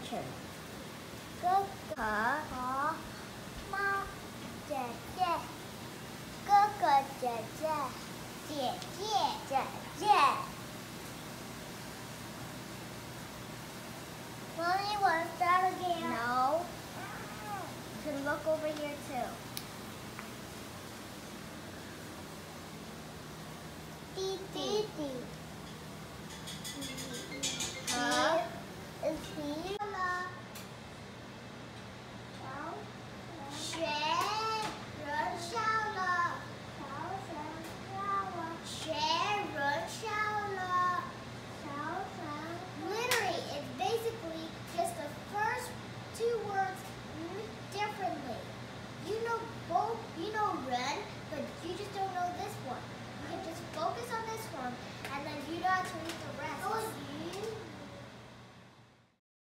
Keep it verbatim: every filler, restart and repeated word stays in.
turn. 哥哥和妈姐姐，哥哥姐姐，姐姐姐姐。Mommy, want to start again? No. You can look over here too. Dee dee.